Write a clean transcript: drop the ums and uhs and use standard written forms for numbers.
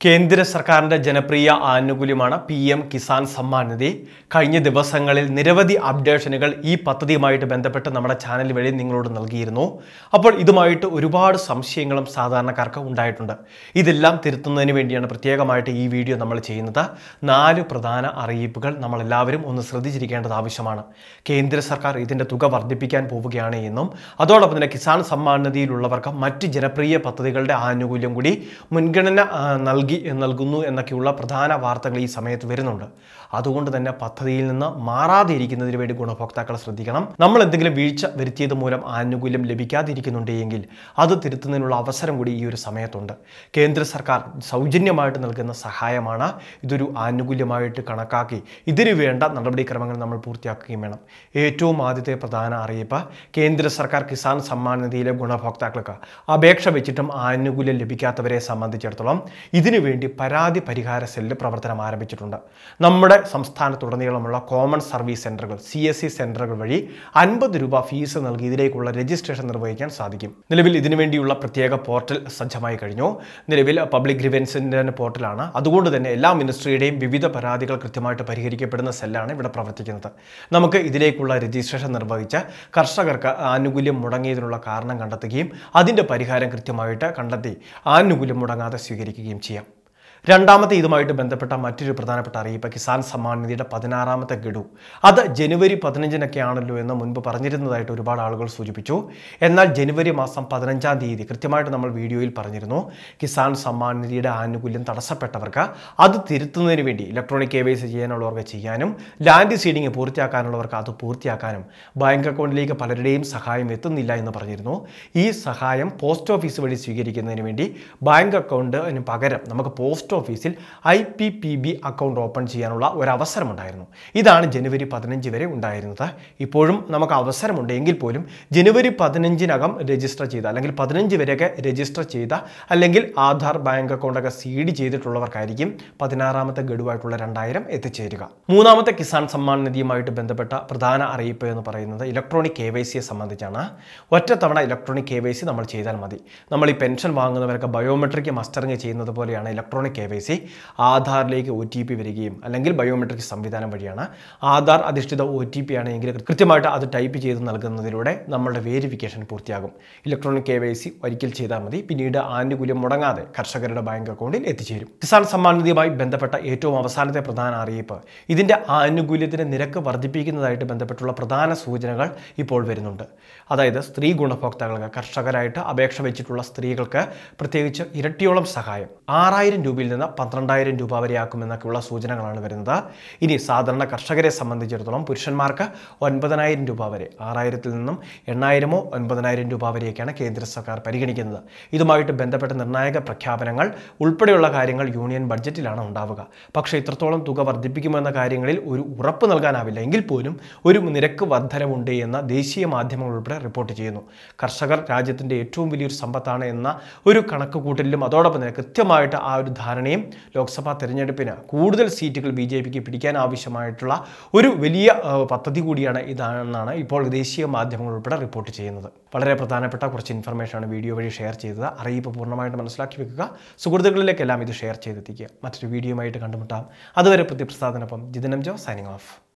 കേന്ദ്ര സർക്കാരിന്റെ ജനപ്രിയ ആനുകൂല്യമാണ് PM കിസാൻ സമ്മാൻ നിധി. കഴിഞ്ഞ ദിവസങ്ങളിൽ നിരവധി അപ്ഡേഷനുകൾ ഈ പദ്ധതിയുമായിട്ട് ബന്ധപ്പെട്ട് നമ്മുടെ ചാനൽ വഴി നിങ്ങളോട് നൽകിയിരുന്നു. അപ്പോൾ ഇതുമായിട്ട് ഒരുപാട് സംശയങ്ങളും സാധാരണക്കാർക്ക് ഉണ്ടായിട്ടുണ്ട്. ഇതെല്ലാം തിരുത്തുന്നതിന് വേണ്ടിയാണ് പ്രത്യേകമായിട്ട് ഈ വീഡിയോ നമ്മൾ ചെയ്യുന്നത്. 4 പ്രധാന അറിയിപ്പുകൾ നമ്മളെല്ലാവരും ഒന്ന് ശ്രദ്ധിച്ചിരിക്കേണ്ടത് ആവശ്യമാണ്. കേന്ദ്ര സർക്കാർ ഇതിന്റെ തുക വർദ്ധിപ്പിക്കാൻ പോവുകയാണ് എന്നും അതോടൊപ്പം തന്നെ കിസാൻ സമ്മാൻ നിധിയിലുള്ളവർക്ക് മറ്റ് ജനപ്രിയ പദ്ധതികളുടെ ആനുകൂല്യം കൂടി മുൻഗണന നൽകുന്നു എന്നൊക്കെയുള്ള പ്രധാന വാർത്തകൾ ഈ സമയത്ത് വരുന്നുണ്ട്. അതുകൊണ്ട് തന്നെ പദ്ധതിയിൽ നിന്ന് മാറാതെ ഇരിക്കുന്നതിന് വേണ്ടി ഗുണഭോക്താക്കൾ ശ്രദ്ധിക്കണം. നമ്മൾ എന്തെങ്കിലും വീഴ്ച വരുത്തിയത് മൂലം ആനുകൂല്യം ലഭിക്കാതിരിക്കുന്നുണ്ടെങ്കിൽ അത് തിരുത്തുന്നതിനുള്ള അവസരം കൂടി ഈ ഒരു സമയത്തുണ്ട്. കേന്ദ്ര സർക്കാർ സൗജന്യമായിട്ട് നൽകുന്ന സഹായമാണ്. ഇതൊരു ആനുകൂല്യമായിട്ട് കണക്കാക്കി ഇതിനു വേണ്ട നടപടിക്രമങ്ങൾ നമ്മൾ പൂർത്തിയാക്കുകയും വേണം. ഏറ്റവും ആദ്യത്തെ പ്രധാന അറിയിപ്പ്, കേന്ദ്ര സർക്കാർ കിസാൻ സമ്മാൻ നിധിയിലെ ഗുണഭോക്താക്കൾക്ക് അപേക്ഷ വെച്ചിട്ടും ആനുകൂല്യം ലഭിക്കാത്തവരെ സംബന്ധിച്ചിടത്തോളം ഇതിനുവേണ്ടി പരാതി പരിഹാര സെല്ല് പ്രവർത്തനം ആരംഭിച്ചിട്ടുണ്ട്. നമ്മുടെ സംസ്ഥാനത്തുടനീളമുള്ള കോമൺ സർവീസ് സെന്ററുകൾ CSC സെന്ററുകൾ വഴി 50 രൂപ ഫീസ് നൽകി ഇതിലേക്കുള്ള രജിസ്ട്രേഷൻ നിർവഹിക്കാൻ സാധിക്കും. നിലവിൽ ഇതിനുവേണ്ടിയുള്ള പ്രത്യേക പോർട്ടൽ സജ്ജമായി കഴിഞ്ഞു. നിലവിൽ പബ്ലിക് ഗ്രീവൻസിന്റെ പോർട്ടലാണ്. അതുകൊണ്ട് തന്നെ എല്ലാ മിനിസ്ട്രിയുടെയും വിവിധ പരാതികൾ കൃത്യമായിട്ട് പരിഹരിക്കപ്പെടുന്ന സെല്ലാണ് ഇവിടെ പ്രവർത്തിക്കുന്നത്. നമുക്ക് ഇതിലേക്കുള്ള രജിസ്ട്രേഷൻ നിർവഹിച്ച് കർഷകർക്ക് ആനുകൂല്യം മുടങ്ങിയതിനുള്ള കാരണം കണ്ടെത്തുകയും അതിന്റെ പരിഹാരം കൃത്യമായിട്ട് കണ്ടെത്തി ആനുകൂല്യം മുടങ്ങാതെ സ്വീകരിക്കുകയും ചെയ്യാം. രണ്ടാമത്തെ ഇതുമായിട്ട് ബന്ധപ്പെട്ട മറ്റൊരു പ്രധാനപ്പെട്ട അറിയിപ്പ്, കിസാൻ സമ്മാൻ നിധിയുടെ 16ാമത്തെ ഗഡു. അത് ജനുവരി 15-നൊക്കെ ആണല്ലോ എന്ന് മുൻപ് പറഞ്ഞിരുന്നതായിട്ട് ഒരുപാട് ആളുകൾ സൂചിപ്പിച്ചു. എന്നാൽ ജനുവരി മാസം 15-ാം തീയതി കൃത്യമായിട്ട് നമ്മൾ വീഡിയോയിൽ പറഞ്ഞിരുന്നു, കിസാൻ സമ്മാൻ നിധിയുടെ ആനുകൂല്യം തടസ്സപ്പെട്ടവർക്ക് അത് തിരുത്തുന്നതിന് വേണ്ടി ഇലക്ട്രോണിക് KYC ചെയ്യാനുള്ളവർക്ക് ചെയ്യാനും ലാൻഡ് സീഡിംഗ് പൂർത്തിയാക്കാനുള്ളവർക്ക് അത് പൂർത്തിയാക്കാനും ബാങ്ക് അക്കൗണ്ടിലേക്ക് പലരുടെയും സഹായം എത്തുന്നില്ല എന്ന് പറഞ്ഞിരുന്നു. ഈ സഹായം പോസ്റ്റ് ഓഫീസ് വഴി സ്വീകരിക്കുന്നതിന് വേണ്ടി ബാങ്ക് അക്കൗണ്ടിന് പകരം നമുക്ക് പോസ്റ്റ് ഓഫീസിൽ IPPB അക്കൗണ്ട് ഓപ്പൺ ചെയ്യാനുള്ള ഒരു അവസരമുണ്ടായിരുന്നു. ഇതാണ് ജനുവരി 15 വരെ ഉണ്ടായിരുന്നത്. ഇപ്പോഴും നമുക്ക് അവസരമുണ്ട് എങ്കിൽ പോലും ജനുവരി 15-നകം രജിസ്റ്റർ ചെയ്ത അല്ലെങ്കിൽ 15 വരെയൊക്കെ രജിസ്റ്റർ ചെയ്ത അല്ലെങ്കിൽ ആധാർ ബാങ്ക് അക്കൗണ്ടൊക്കെ സീഡ് ചെയ്തിട്ടുള്ളവർക്കായിരിക്കും 16ാമത്തെ ഗഡുവായിട്ടുള്ള 2000 എത്തിച്ചേരുക. മൂന്നാമത്തെ കിസാൻ സമ്മാൻ നിധിയുമായിട്ട് ബന്ധപ്പെട്ട പ്രധാന അറിയിപ്പ് എന്ന് പറയുന്നത് ഇലക്ട്രോണിക് KYCയെ സംബന്ധിച്ചാണ്. ഒറ്റത്തവണ ഇലക്ട്രോണിക് KYC നമ്മൾ ചെയ്താൽ മതി. നമ്മൾ ഈ പെൻഷൻ വാങ്ങുന്നവരൊക്കെ ബയോമെട്രിക് മസ്റ്ററിങ് ചെയ്യുന്നത് പോലെയാണ് ഇലക്ട്രോണിക് KYC. ആധാറിലേക്ക് OTP വരികയും അല്ലെങ്കിൽ ബയോമെട്രിക് സംവിധാനം വഴിയാണ്. ആധാർ അധിഷ്ഠിത OTP ആണെങ്കിൽ കൃത്യമായിട്ട് അത് ടൈപ്പ് ചെയ്ത് നൽകുന്നതിലൂടെ നമ്മളുടെ വേരിഫിക്കേഷൻ പൂർത്തിയാകും. ഇലക്ട്രോണിക് KYC ഒരിക്കൽ ചെയ്താൽ മതി. പിന്നീട് ആനുകൂല്യം മുടങ്ങാതെ കർഷകരുടെ ബാങ്ക് അക്കൗണ്ടിൽ എത്തിച്ചേരും. കിസാൻ സമ്മാൻ നിധിയുമായി ബന്ധപ്പെട്ട ഏറ്റവും അവസാനത്തെ പ്രധാന അറിയിപ്പ്, ഇതിന്റെ ആനുകൂല്യത്തിന്റെ നിരക്ക് വർദ്ധിപ്പിക്കുന്നതായിട്ട് ബന്ധപ്പെട്ടുള്ള പ്രധാന സൂചനകൾ ഇപ്പോൾ വരുന്നുണ്ട്. അതായത് സ്ത്രീ ഗുണഭോക്താക്കൾക്ക്, കർഷകരായിട്ട് അപേക്ഷ വെച്ചിട്ടുള്ള സ്ത്രീകൾക്ക് പ്രത്യേകിച്ച് ഇരട്ടിയോളം സഹായം 6000 രൂപയിൽ നിന്ന് 12000 രൂപ വരെയാക്കുമെന്നൊക്കെയുള്ള സൂചനകളാണ് വരുന്നത്. ഇനി സാധാരണ കർഷകരെ സംബന്ധിച്ചിടത്തോളം പുരുഷന്മാർക്ക് 9000 രൂപ വരെ, 6000-ൽ നിന്നും 8000-ഓ 9000 രൂപ വരെയൊക്കെയാണ് കേന്ദ്ര സർക്കാർ പരിഗണിക്കുന്നത്. ഇതുമായിട്ട് ബന്ധപ്പെട്ട നിർണായക പ്രഖ്യാപനങ്ങൾ ഉൾപ്പെടെയുള്ള കാര്യങ്ങൾ യൂണിയൻ ബഡ്ജറ്റിലാണ് ഉണ്ടാവുക. പക്ഷേ ഇത്രത്തോളം തുക വർദ്ധിപ്പിക്കുമെന്ന കാര്യങ്ങളിൽ ഒരു ഉറപ്പ് നൽകാനാവില്ല. എങ്കിൽ പോലും ഒരു നിരക്ക് വർധനവുണ്ട് എന്ന ദേശീയ മാധ്യമങ്ങൾ ഉൾപ്പെടെ റിപ്പോർട്ട് ചെയ്യുന്നു. കർഷകർ രാജ്യത്തിന്റെ ഏറ്റവും വലിയൊരു സമ്പത്താണ് എന്ന ഒരു കണക്കുകൂട്ടലിലും അതോടൊപ്പം തന്നെ കൃത്യമായിട്ട് ആ ഒരു ധാരണയും ലോക്സഭാ തെരഞ്ഞെടുപ്പിന് കൂടുതൽ സീറ്റുകൾ BJPക്ക് പിടിക്കാൻ ആവശ്യമായിട്ടുള്ള ഒരു വലിയ പദ്ധതി കൂടിയാണ് ഇതാണെന്നാണ് ഇപ്പോൾ ദേശീയ മാധ്യമങ്ങൾ ഉൾപ്പെടെ റിപ്പോർട്ട് ചെയ്യുന്നത്. വളരെ പ്രധാനപ്പെട്ട കുറച്ച് ഇൻഫർമേഷനാണ് വീഡിയോ വഴി ഷെയർ ചെയ്തത്. അറിയിപ്പ് പൂർണ്ണമായിട്ട് മനസ്സിലാക്കി വെക്കുക. സുഹൃത്തുക്കളിലേക്കെല്ലാം ഇത് ഷെയർ ചെയ്തെത്തിക്കുക. മറ്റൊരു വീഡിയോയുമായിട്ട് കണ്ടുമുട്ടാം. അതുവരെ പ്രതിപ്രസാദനൊപ്പം Jithin M Jo signing of.